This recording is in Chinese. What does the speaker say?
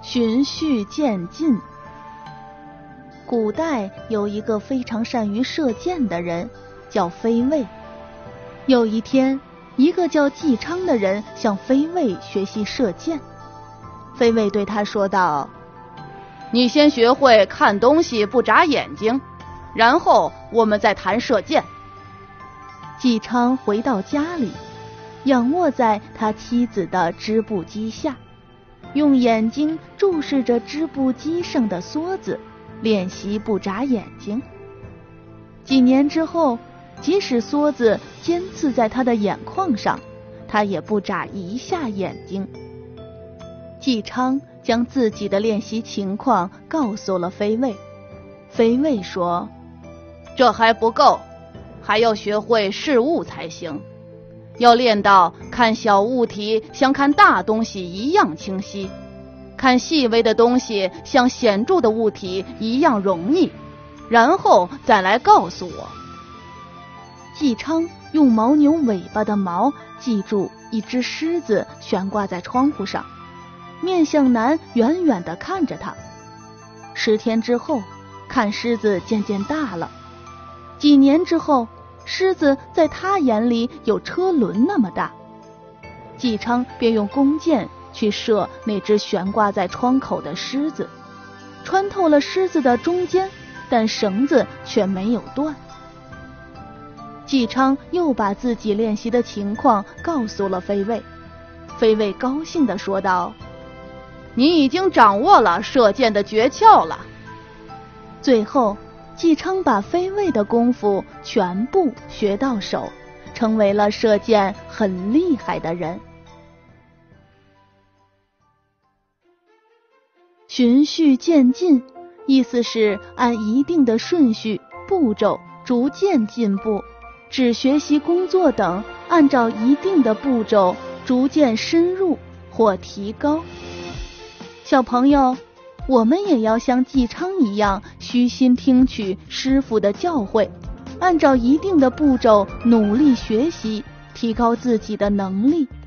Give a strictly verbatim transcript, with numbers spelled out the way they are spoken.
循序渐进。古代有一个非常善于射箭的人，叫飞卫。有一天，一个叫纪昌的人向飞卫学习射箭。飞卫对他说道：你先学会看东西不眨眼睛，然后我们再谈射箭。纪昌回到家里，仰卧在他妻子的织布机下，用眼睛注视着织布机上的梭子，练习不眨眼睛。几年之后，即使梭子尖刺在他的眼眶上，他也不眨一下眼睛。纪昌将自己的练习情况告诉了飞卫。飞卫说：这还不够，还要学会视物才行，要练到看小物体像看大东西一样清晰，看细微的东西像显著的物体一样容易，然后再来告诉我。纪昌用牦牛尾巴的毛系住一只狮子，悬挂在窗户上，面向南远远地看着它。十天之后，看狮子渐渐大了。几年之后，狮子在他眼里有车轮那么大。纪昌便用弓箭去射那只悬挂在窗口的狮子，穿透了狮子的中间，但绳子却没有断。纪昌又把自己练习的情况告诉了飞卫。飞卫高兴地说道：你已经掌握了射箭的诀窍了。最后，纪昌把飞卫的功夫全部学到手，成为了射箭很厉害的人。循序渐进，意思是按一定的顺序、步骤逐渐进步，指学习工作等按照一定的步骤逐渐深入或提高。小朋友，我们也要像纪昌一样，虚心听取师傅的教诲，按照一定的步骤努力学习，提高自己的能力，